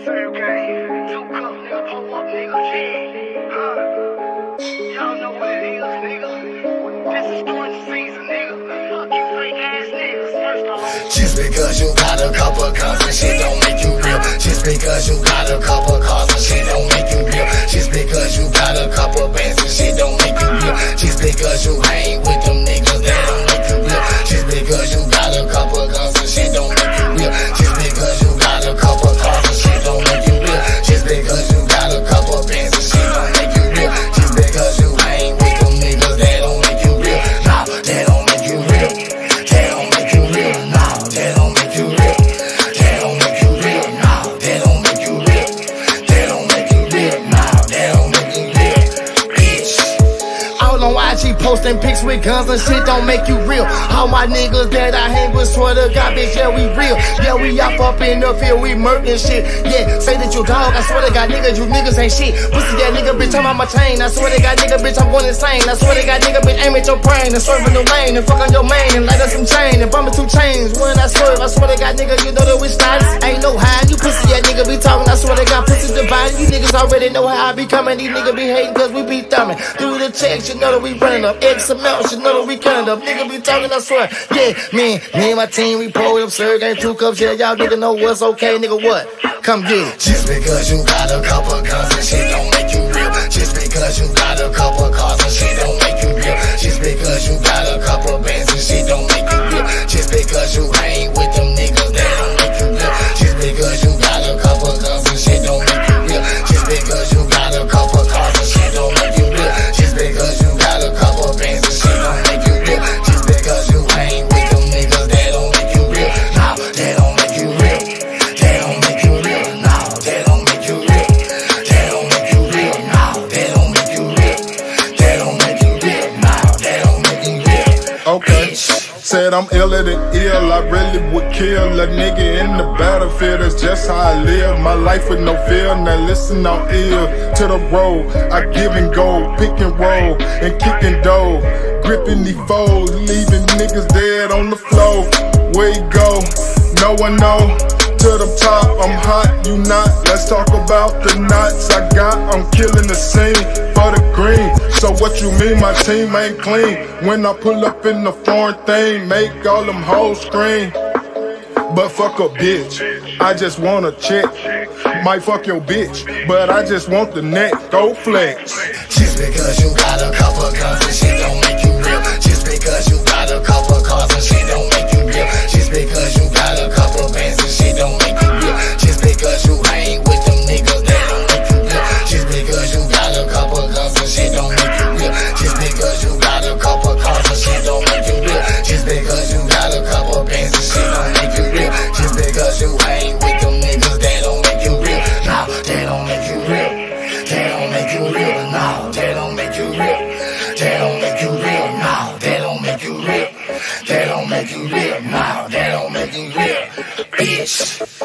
Serve game, 2 cup, nigga, pull up, nigga, yeah, y'all know what it is, nigga. This is sports season, nigga. Fuck you fake ass niggas, first of all. Just because you got a couple guns and shit don't make you real. Just because you got a couple cars and shit don't make you real. Just because you got a couple bands and shit don't make you real. Just because you hang with them niggas that don't make you real. Just because you got a couple guns and shit don't make you real. Just because you got a couple cars and shit don't make you real. Just because you got a couple bands and shit don't make you real. Just because you hang with them niggas that don't make you real. Nah, that don't make you real. That don't make you real. Nah, that don't make you real. That don't make you real. Nah, that don't make you real. That don't make you real. Nah, that don't make you real. Bitch. All on IG posting pics with guns and shit don't make you real. All my niggas that I hang with swear to God, bitch, yeah, we real. Yeah, we up in the field, we murking shit. Yeah, say that you dog, I swear to God, nigga, you niggas ain't shit. Pussy that nigga, bitch, I'm on my chain. I swear to God, nigga, bitch, I'm going insane. I swear to God, nigga, bitch, aim at your brain and swerve in the lane and fuck on your main and light up some chain and bump 2 chains. When I swerve, I swear to God, nigga, you know that we started. Ain't no high, you pussy that nigga be talking. I swear to God, pussy divine. You niggas already know how I be coming. These niggas be hating cause we be thumbing through the checks. You know that we running up X amount. You know that we counting up. Nigga be talking, I swear. Yeah, me and my team, we pulled up, sir, game 2 cups. Yeah, y'all nigga know what's okay, nigga, what? Come get it. Just because you got a couple guns and shit don't make you real. Just because you got a couple cars and shit don't make you real. Just because you got a couple bands and shit don't make you real. Just because you hang with them niggas that don't make you real. Just because you got a couple guns and shit don't make you real. Just because you got a couple cars and shit don't make you real. Just because you got a couple bands and shit don't make you real. Just because you hang with them niggas that don't make you real. Nah, that don't make you real. That don't make you real. Nah, that don't make you real. That don't make you real. Nah, that don't make you real. That don't make you real. Nah, that don't make you real. Okay. Said I'm iller than ill, I really would kill a nigga in the battlefield. That's just how I live, my life with no fear. Now listen, I'm ill to the road. I give and go, pick and roll, and kick and dough. Gripping these foes, leaving niggas dead on the floor. Where you go? No one know. To the top, I'm hot, you not. Let's talk about the knots I got. I'm killing the scene for the green. So what you mean my team ain't clean? When I pull up in the foreign thing, make all them hoes scream. But fuck a bitch, I just want a check. Might fuck your bitch, but I just want the neck. Go flex. Just because you got a couple guns and shit don't make you real. Just because you got a couple cars and shit don't make you real. Just because you got a couple bands and shit don't make you real. Just because you hang with them niggas that don't make you real. Just because you got a couple guns and shit don't make you real. Just because you got a couple cars and shit don't make you real. Just because you got a couple bands and shit don't make you real. Just because you hang with them niggas that don't make you real. Nah, they don't make you real. They don't make you real. Nah, they don't make you real. They don't make you real. Nah, they don't make you real. They don't make you real. Nah, they don't make you real. Bitch.